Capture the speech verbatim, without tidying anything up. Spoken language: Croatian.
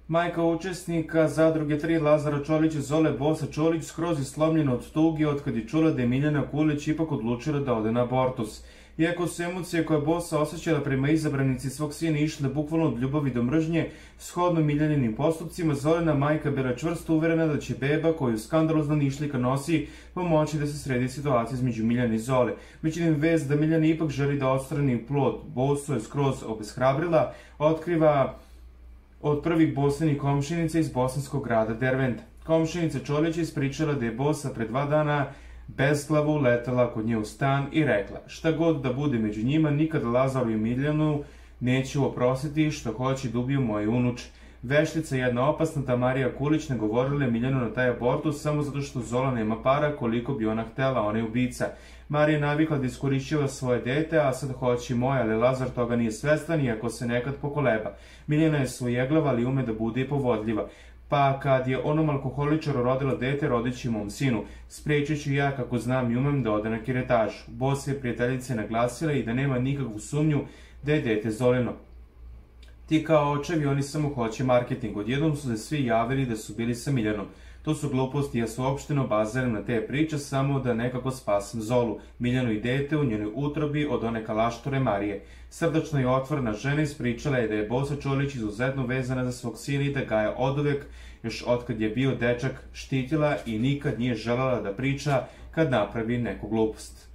Majka učesnika Zadruge tri Lazara Čolića Zole Bosa Čolić skroz je slomljena od tuge otkad je čula da je Miljana Kulić ipak odlučila da ode na abortus. Iako su emocije koje Bosa osjećala prema izabranici svog sina išle bukvalno od ljubavi do mržnje, shodno Miljaninim postupcima, Zorina majka bila čvrsto uverena da će beba koju skandalozna nišlika nosi pomoći da se sredi situacija između Miljane i Zole. Međutim, vest da Miljana ipak želi da odstrani plod Bosu je skroz obeshrabrila, otkriva od prvih Bosinih komšinica iz bosanskog grada Derventa. Komšinica Čolić je ispričala da je Bosa pre dva dana bezglavo uletela kod nje u stan i rekla: šta god da bude među njima, nikad Lazaru i Miljanu neću oprostiti što hoće da ubiju moje unuče. Veštica jedna opasna, ta Marija Kulić, nagovorila je Miljanu na taj abortus samo zato što Zola nema para koliko bi ona htela, ona je ubica. Marija je navikla da iskorišćava svoje dete, a sad hoće i moje, ali Lazar toga nije svestan iako se nekad pokoleba. Miljana je svojeglava, ali ume da bude i povodljiva. Pa kad je onom alkoholičaru rodila dete, rodit će mom sinu. Sprečit ću ja, kako znam i umem, da ode na kiretažu. Bosa je prijateljice naglasila i da nema nikakvu sumnju da je dete Zolino. Ti kao očevi, oni samo hoće marketing. Odjednom su se svi javili da su bili sa Miljanom. To su gluposti, ja se uopšteno baziram na te priče samo da nekako spasam Zolu, Miljanu i dete u njenoj utrobi od one kalaštore Marije. Srdačna i otvorena žena ispričala je da je Bosa Čolić izuzetno vezana za svog sina i da ga je oduvek, još otkad je bio dečak, štitila i nikad nije želela da priča kad napravi neku glupost.